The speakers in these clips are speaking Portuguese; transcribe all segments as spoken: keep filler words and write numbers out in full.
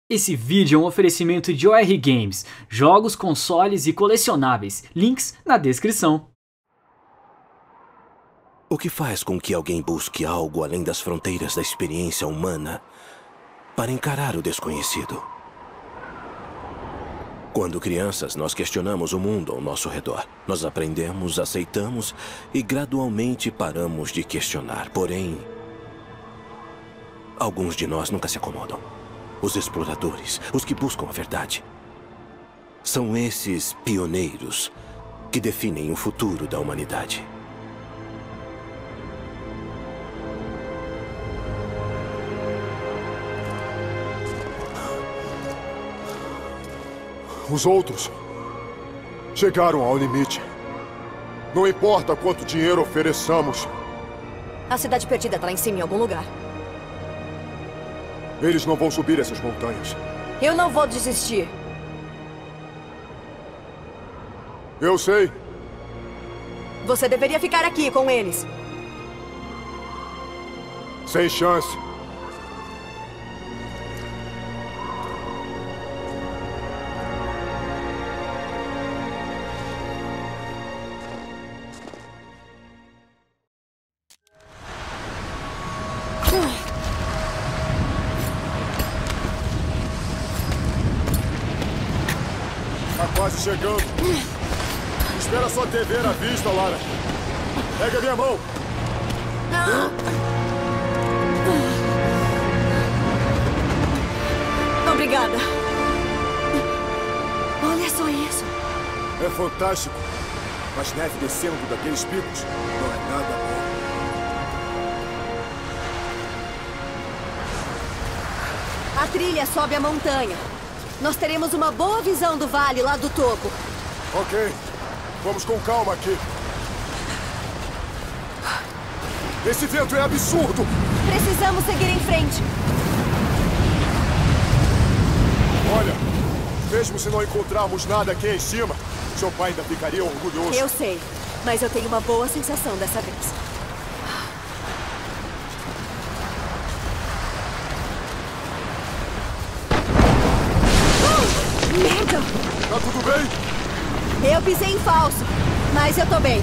Esse vídeo é um oferecimento de O R Games, jogos, consoles e colecionáveis. Links na descrição. O que faz com que alguém busque algo além das fronteiras da experiência humana para encarar o desconhecido? Quando crianças, nós questionamos o mundo ao nosso redor. Nós aprendemos, aceitamos e gradualmente paramos de questionar. Porém, alguns de nós nunca se acomodam. Os exploradores, os que buscam a verdade. São esses pioneiros que definem o futuro da humanidade. Os outros chegaram ao limite. Não importa quanto dinheiro ofereçamos. A cidade perdida está lá em cima em algum lugar. Eles não vão subir essas montanhas. Eu não vou desistir. Eu sei. Você deveria ficar aqui com eles. Sem chance. Tá quase chegando. Espera sua T V na vista, Lara. Pega minha mão. Obrigada. Olha só isso. É fantástico. Mas neve descendo daqueles picos não é nada bom. A trilha sobe a montanha. Nós teremos uma boa visão do vale lá do topo. Ok. Vamos com calma aqui. Esse vento é absurdo! Precisamos seguir em frente. Olha, mesmo se não encontrarmos nada aqui em cima, seu pai ainda ficaria orgulhoso. Eu sei, mas eu tenho uma boa sensação dessa vez. Merda! Tá tudo bem? Eu pisei em falso, mas eu tô bem.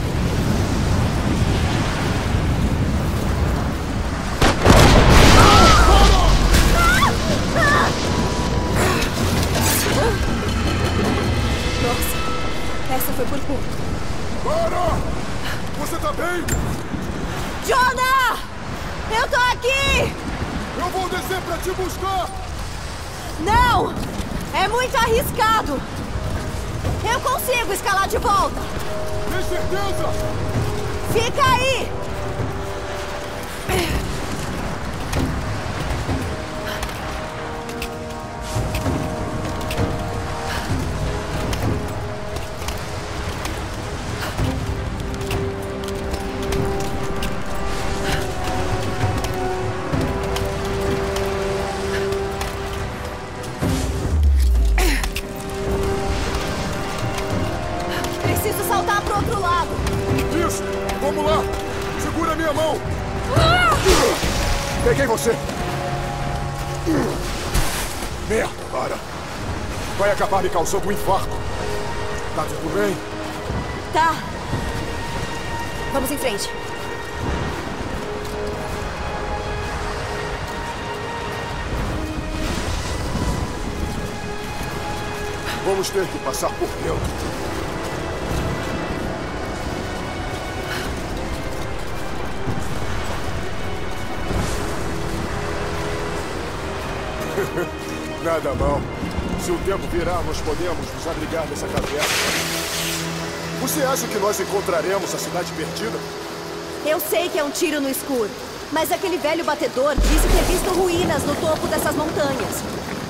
Nossa, essa foi por pouco. Lara! Você tá bem? Jonah! Eu tô aqui! Eu vou descer pra te buscar! Não! É muito arriscado! Eu consigo escalar de volta! Tem certeza? Fica aí! Preciso saltar pro outro lado! Isso! Vamos lá! Segura minha mão! Peguei você! Merda, Lara! Vai acabar me causando um infarto! Tá tudo bem? Tá. Vamos em frente. Vamos ter que passar por dentro. Nada mal. Se o tempo virar, nós podemos nos abrigar nessa caverna. Você acha que nós encontraremos a cidade perdida? Eu sei que é um tiro no escuro, mas aquele velho batedor disse ter visto ruínas no topo dessas montanhas.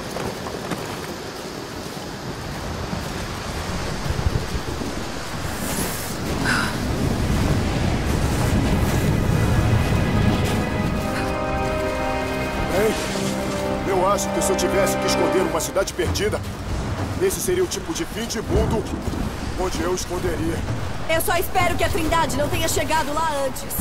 Eu acho que se eu tivesse que esconder uma cidade perdida, esse seria o tipo de fim de mundo onde eu esconderia. Eu só espero que a Trindade não tenha chegado lá antes.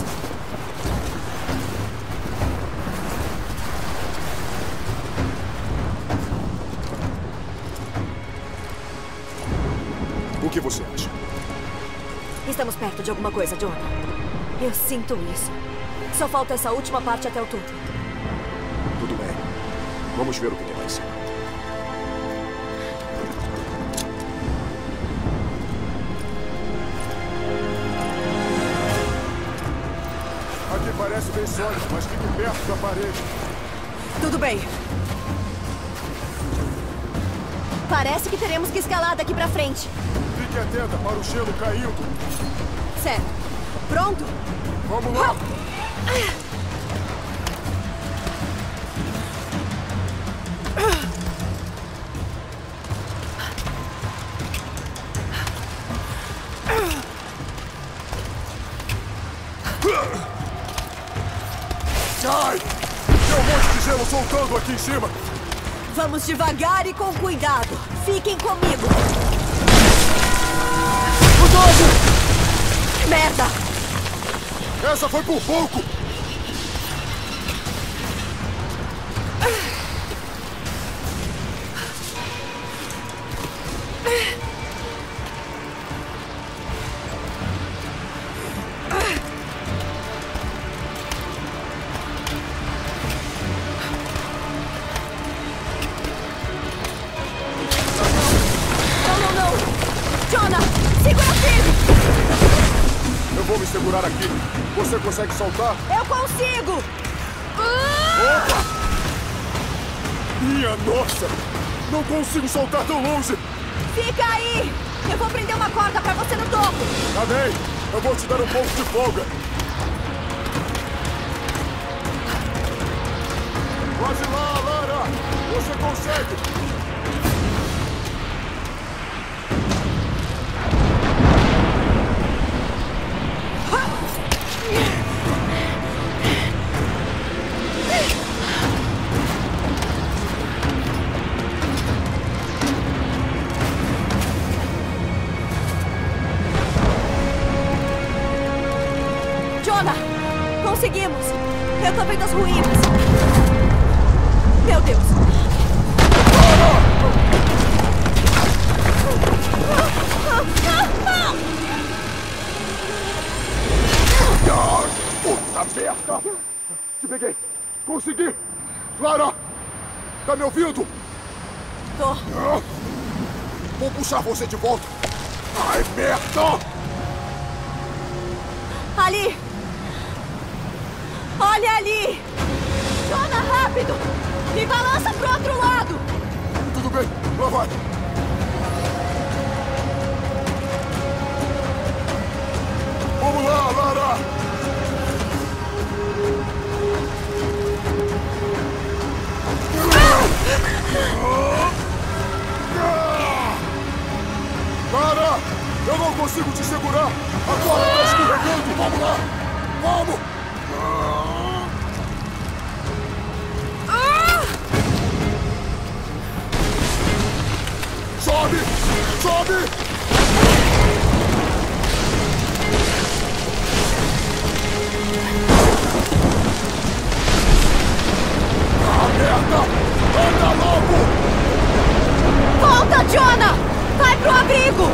que você acha? Estamos perto de alguma coisa, Jonah. Eu sinto isso. Só falta essa última parte até o topo. Tudo bem. Vamos ver o que tem lá em cima. Aqui parece bem sólido, mas fique perto da parede. Tudo bem. Parece que teremos que escalar daqui pra frente. Fique atenta para o gelo caindo. Certo. Pronto? Vamos lá! Ai! Tem um monte de gelo soltando aqui em cima! Vamos devagar e com cuidado. Fiquem comigo. O dobro! Merda! Essa foi por pouco! Não, não, não! Jonah, segura firme! Eu vou me segurar aqui. Você consegue soltar? Eu consigo! Opa! Minha nossa! Não consigo soltar tão longe! Fica aí! Eu vou prender uma corda pra você no topo! Tá bem! Eu vou te dar um pouco de folga! Quase lá, Lara! Você consegue! Jonah! Conseguimos! Eu tô vendo as ruínas! Meu Deus! Ah, puta merda! Te peguei! Consegui! Lara! Tá me ouvindo? Tô. Ah, vou puxar você de volta! Ai, merda! Ali! Olha ali! Jonah, rápido! Me balança pro outro lado! Tudo bem, lá vai! Vamos lá, Lara! Lara! Eu não consigo te segurar! A corda está escorregando! Vamos lá! Vamos! Sobe! Sobe! Ah, merda! Anda logo! Volta, Jonah! Vai pro abrigo!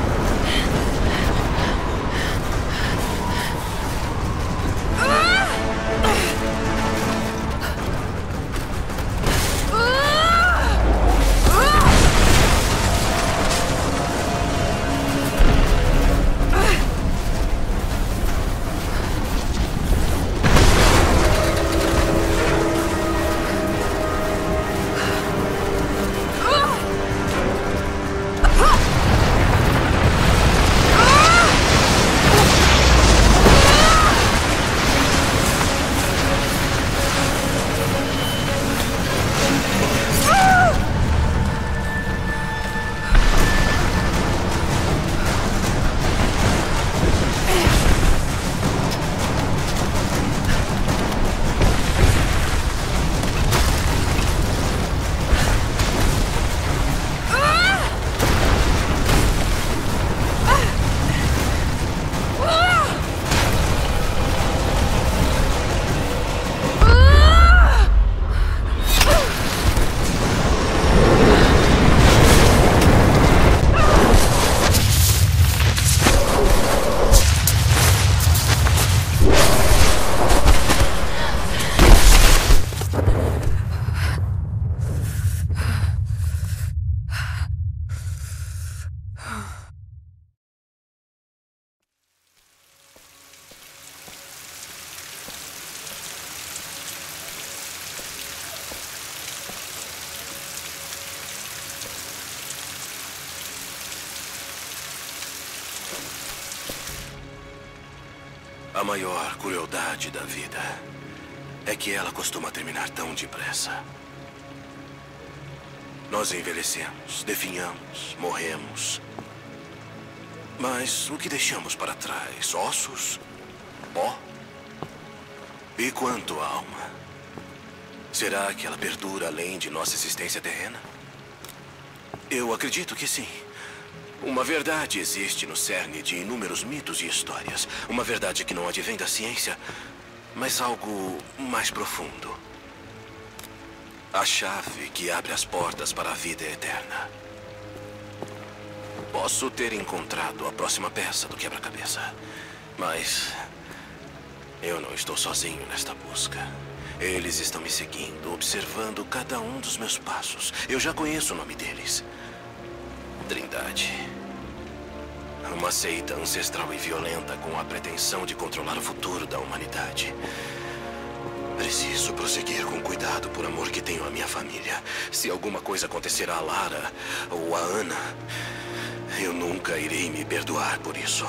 A maior crueldade da vida é que ela costuma terminar tão depressa. Nós envelhecemos, definhamos, morremos. Mas o que deixamos para trás? Ossos? Pó? E quanto à alma? Será que ela perdura além de nossa existência terrena? Eu acredito que sim. Uma verdade existe no cerne de inúmeros mitos e histórias. Uma verdade que não advém da ciência, mas algo mais profundo. A chave que abre as portas para a vida eterna. Posso ter encontrado a próxima peça do quebra-cabeça, mas eu não estou sozinho nesta busca. Eles estão me seguindo, observando cada um dos meus passos. Eu já conheço o nome deles. Trindade. Uma seita ancestral e violenta com a pretensão de controlar o futuro da humanidade. Preciso prosseguir com cuidado por amor que tenho à minha família. Se alguma coisa acontecer a Lara ou a Ana, eu nunca irei me perdoar por isso.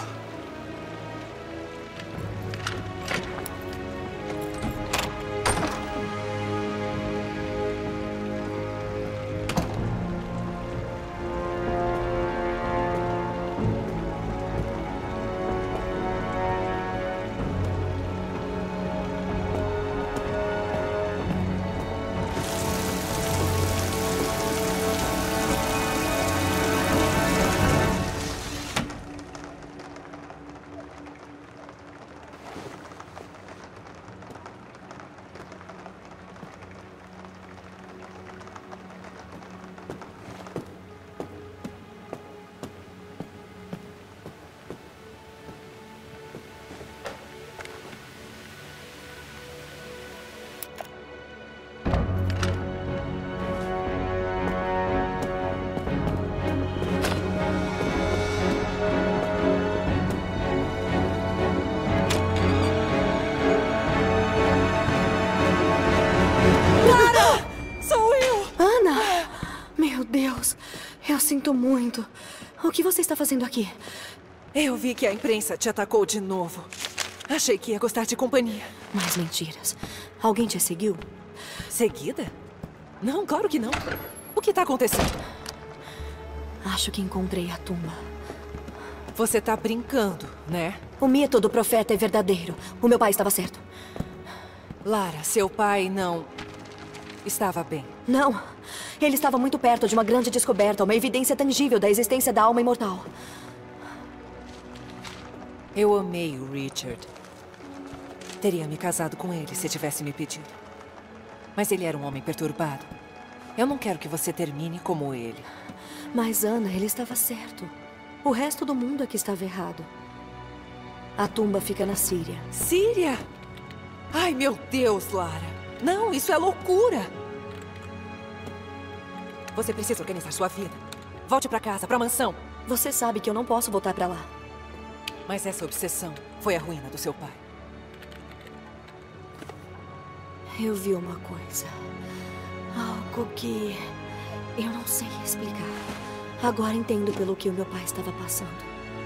Sinto muito. O que você está fazendo aqui? Eu vi que a imprensa te atacou de novo. Achei que ia gostar de companhia. Mais mentiras. Alguém te seguiu? Seguida? Não, claro que não. O que está acontecendo? Acho que encontrei a tumba. Você tá brincando, né? O mito do profeta é verdadeiro. O meu pai estava certo. Lara, seu pai não... estava bem. Não. Ele estava muito perto de uma grande descoberta, uma evidência tangível da existência da alma imortal. Eu amei o Richard. Teria me casado com ele se tivesse me pedido. Mas ele era um homem perturbado. Eu não quero que você termine como ele. Mas, Ana, ele estava certo. O resto do mundo é que estava errado. A tumba fica na Síria. Síria? Ai, meu Deus, Lara. Não, isso é loucura. Você precisa organizar sua vida. Volte pra casa, pra mansão. Você sabe que eu não posso voltar pra lá. Mas essa obsessão foi a ruína do seu pai. Eu vi uma coisa. Algo que eu não sei explicar. Agora entendo pelo que o meu pai estava passando.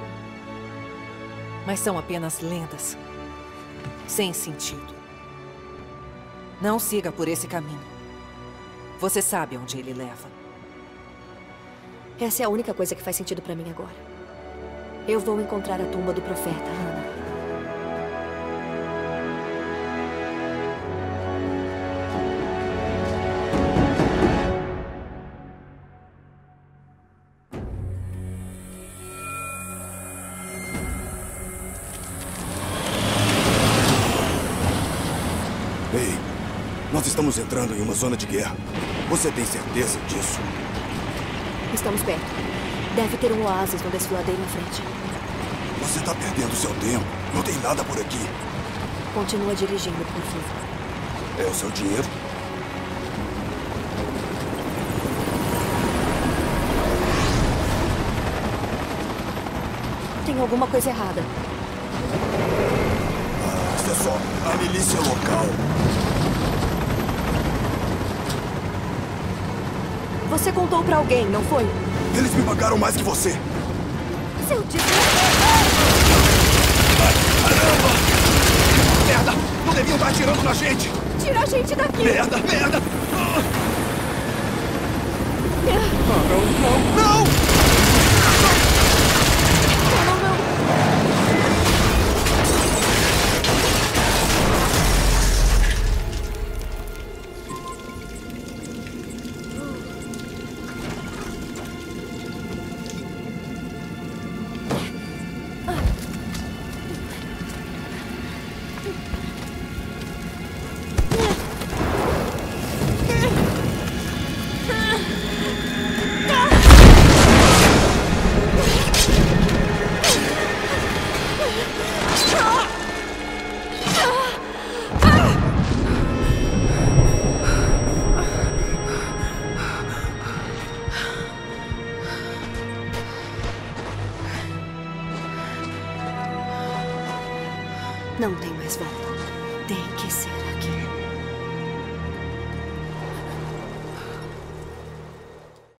Mas são apenas lendas. Sem sentido. Não siga por esse caminho. Você sabe onde ele leva. Essa é a única coisa que faz sentido pra mim agora. Eu vou encontrar a tumba do profeta, Ana. Ei, nós estamos entrando em uma zona de guerra. Você tem certeza disso? Estamos perto. Deve ter um oásis no desfiladeiro em frente. Você está perdendo seu tempo. Não tem nada por aqui. Continua dirigindo, por favor. É o seu dinheiro? Tem alguma coisa errada. Ah, isso é só a milícia local. Você contou pra alguém, não foi? Eles me pagaram mais que você. Seu Deus! Caramba! Não deviam estar atirando na gente! Tira a gente daqui! Merda, merda! Ah, não, não, não! Não, não, não! Não tem mais volta. Tem que ser.